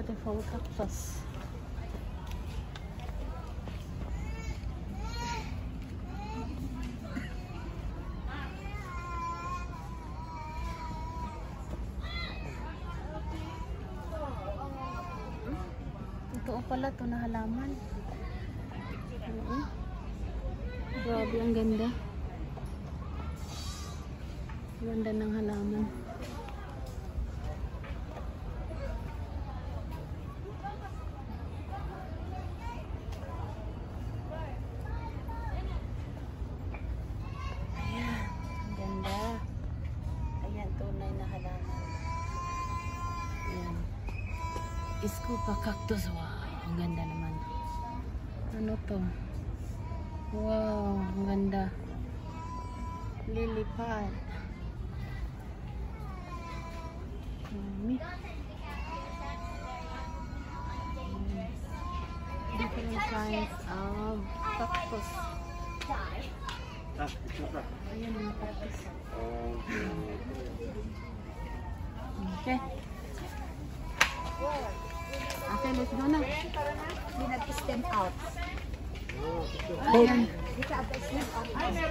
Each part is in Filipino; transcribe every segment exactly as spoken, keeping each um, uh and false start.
beautiful cactus. Ito pala ito na halaman. Uh-huh. Grabe, ang ganda. Ganda ng halaman. Ayan, ang ganda. Ayan, tunay na halaman. Ayan. Scuba cactus. Wow, ang ganda naman. Ano to? Wow, ang ganda. Lily pad. Mami. Hmm. Different kinds of cactus. Ayan ang cactus. Okay. Okay, let's go na. We have to stand out. Ayan. We have to stand out.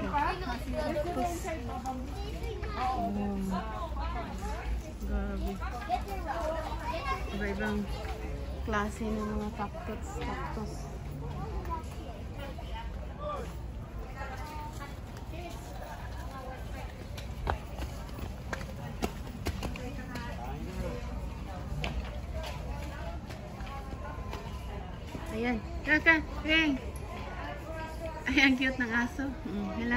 Um, grabe. Iba-ibang klase ng mga cactus. Cactus. Ayan. Kaka, Ring. Ay, ang cute ng aso. Mm, hila.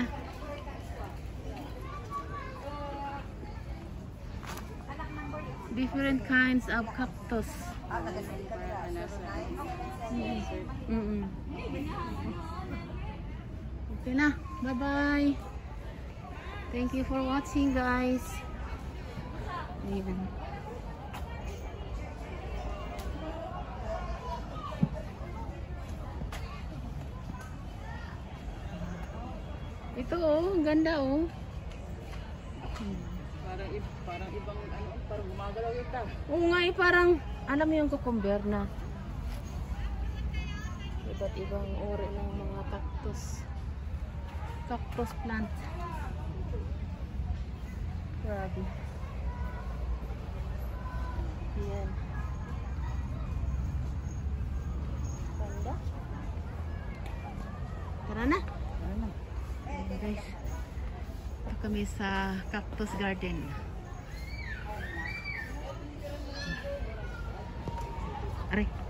Different kinds of cactus. Mm -mm. Okay na. Bye-bye. Thank you for watching, guys. Ayan. Ito oh, ang ganda oh. Hmm. Parang, parang ibang ano, parang gumagalaw ito. Oo nga eh, parang, alam mo yung cucumber na iba't ibang uri ng mga cactus. Cactus plant. Grabe. Ayan. Ganda. Tara na. Ano na? Ayan guys. Ito kami sa cactus garden. Aray.